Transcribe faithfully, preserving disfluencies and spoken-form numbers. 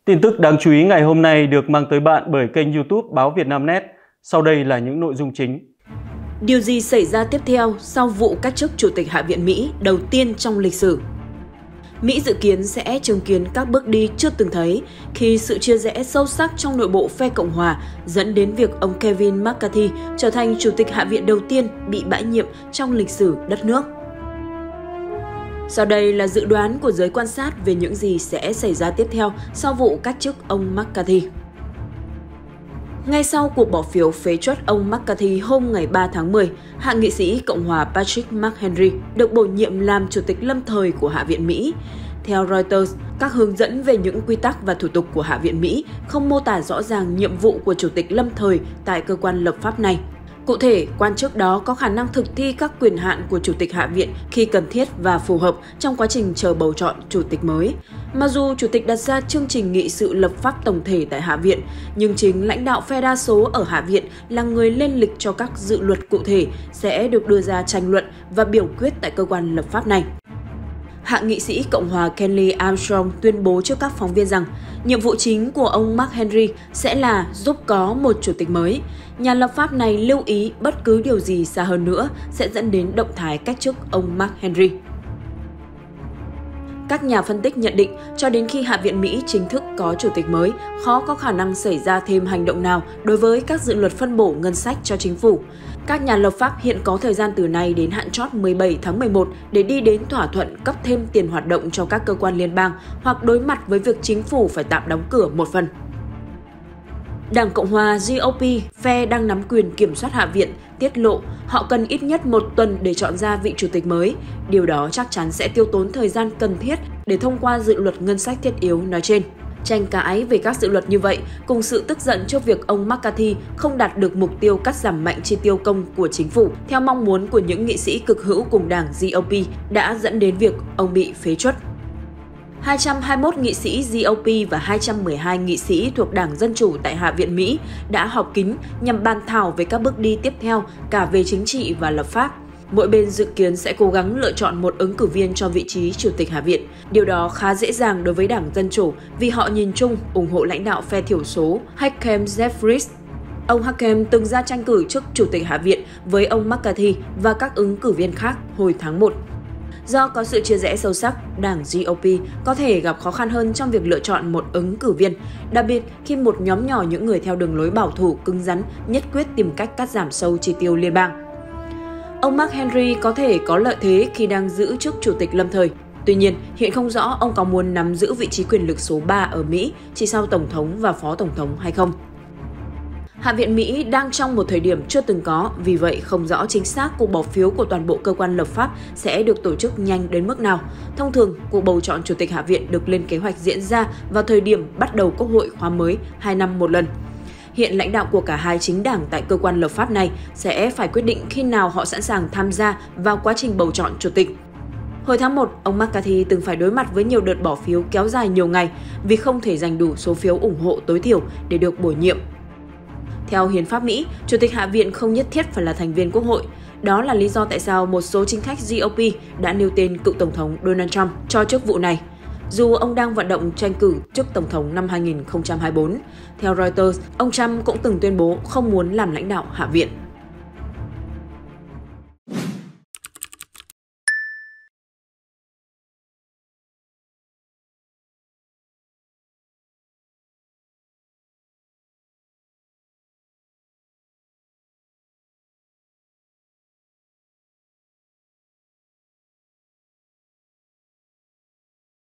Tin tức đáng chú ý ngày hôm nay được mang tới bạn bởi kênh YouTube Báo Vietnamnet. Sau đây là những nội dung chính. Điều gì xảy ra tiếp theo sau vụ cách chức Chủ tịch Hạ viện Mỹ đầu tiên trong lịch sử? Mỹ dự kiến sẽ chứng kiến các bước đi chưa từng thấy khi sự chia rẽ sâu sắc trong nội bộ phe Cộng hòa dẫn đến việc ông Kevin McCarthy trở thành Chủ tịch Hạ viện đầu tiên bị bãi nhiệm trong lịch sử đất nước. Sau đây là dự đoán của giới quan sát về những gì sẽ xảy ra tiếp theo sau vụ cách chức ông McCarthy. Ngay sau cuộc bỏ phiếu phế truất ông McCarthy hôm ngày ba tháng mười, hạ nghị sĩ Cộng hòa Patrick McHenry được bổ nhiệm làm Chủ tịch lâm thời của Hạ viện Mỹ. Theo Reuters, các hướng dẫn về những quy tắc và thủ tục của Hạ viện Mỹ không mô tả rõ ràng nhiệm vụ của Chủ tịch lâm thời tại cơ quan lập pháp này. Cụ thể, quan chức đó có khả năng thực thi các quyền hạn của Chủ tịch Hạ viện khi cần thiết và phù hợp trong quá trình chờ bầu chọn Chủ tịch mới. Mặc dù Chủ tịch đặt ra chương trình nghị sự lập pháp tổng thể tại Hạ viện, nhưng chính lãnh đạo phe đa số ở Hạ viện là người lên lịch cho các dự luật cụ thể sẽ được đưa ra tranh luận và biểu quyết tại cơ quan lập pháp này. Hạ nghị sĩ Cộng hòa Kelly Armstrong tuyên bố trước các phóng viên rằng nhiệm vụ chính của ông McHenry sẽ là giúp có một chủ tịch mới. Nhà lập pháp này lưu ý bất cứ điều gì xa hơn nữa sẽ dẫn đến động thái cách chức ông McHenry. Các nhà phân tích nhận định cho đến khi Hạ viện Mỹ chính thức có chủ tịch mới, khó có khả năng xảy ra thêm hành động nào đối với các dự luật phân bổ ngân sách cho chính phủ. Các nhà lập pháp hiện có thời gian từ nay đến hạn chót mười bảy tháng mười một để đi đến thỏa thuận cấp thêm tiền hoạt động cho các cơ quan liên bang hoặc đối mặt với việc chính phủ phải tạm đóng cửa một phần. Đảng Cộng hòa G O P, phe đang nắm quyền kiểm soát Hạ viện, tiết lộ họ cần ít nhất một tuần để chọn ra vị chủ tịch mới. Điều đó chắc chắn sẽ tiêu tốn thời gian cần thiết để thông qua dự luật ngân sách thiết yếu nói trên. Tranh cãi về các dự luật như vậy cùng sự tức giận trước việc ông McCarthy không đạt được mục tiêu cắt giảm mạnh chi tiêu công của chính phủ theo mong muốn của những nghị sĩ cực hữu cùng đảng G O P đã dẫn đến việc ông bị phế truất. hai trăm hai mươi mốt nghị sĩ G O P và hai trăm mười hai nghị sĩ thuộc Đảng Dân Chủ tại Hạ viện Mỹ đã họp kín nhằm bàn thảo về các bước đi tiếp theo cả về chính trị và lập pháp. Mỗi bên dự kiến sẽ cố gắng lựa chọn một ứng cử viên cho vị trí Chủ tịch Hạ viện. Điều đó khá dễ dàng đối với Đảng Dân Chủ vì họ nhìn chung ủng hộ lãnh đạo phe thiểu số Hakeem Jeffries. Ông Hakeem từng ra tranh cử chức Chủ tịch Hạ viện với ông McCarthy và các ứng cử viên khác hồi tháng một. Do có sự chia rẽ sâu sắc, đảng G O P có thể gặp khó khăn hơn trong việc lựa chọn một ứng cử viên, đặc biệt khi một nhóm nhỏ những người theo đường lối bảo thủ cứng rắn nhất quyết tìm cách cắt giảm sâu chi tiêu liên bang. Ông McHenry có thể có lợi thế khi đang giữ chức Chủ tịch lâm thời. Tuy nhiên, hiện không rõ ông có muốn nắm giữ vị trí quyền lực số ba ở Mỹ chỉ sau Tổng thống và Phó Tổng thống hay không. Hạ viện Mỹ đang trong một thời điểm chưa từng có, vì vậy không rõ chính xác cuộc bỏ phiếu của toàn bộ cơ quan lập pháp sẽ được tổ chức nhanh đến mức nào. Thông thường, cuộc bầu chọn Chủ tịch Hạ viện được lên kế hoạch diễn ra vào thời điểm bắt đầu Quốc hội khóa mới hai năm một lần. Hiện lãnh đạo của cả hai chính đảng tại cơ quan lập pháp này sẽ phải quyết định khi nào họ sẵn sàng tham gia vào quá trình bầu chọn Chủ tịch. Hồi tháng một, ông McCarthy từng phải đối mặt với nhiều đợt bỏ phiếu kéo dài nhiều ngày vì không thể giành đủ số phiếu ủng hộ tối thiểu để được bổ nhiệm. Theo Hiến pháp Mỹ, Chủ tịch Hạ viện không nhất thiết phải là thành viên Quốc hội. Đó là lý do tại sao một số chính khách G O P đã nêu tên cựu Tổng thống Donald Trump cho chức vụ này, dù ông đang vận động tranh cử chức Tổng thống năm hai nghìn không trăm hai mươi tư. Theo Reuters, ông Trump cũng từng tuyên bố không muốn làm lãnh đạo Hạ viện.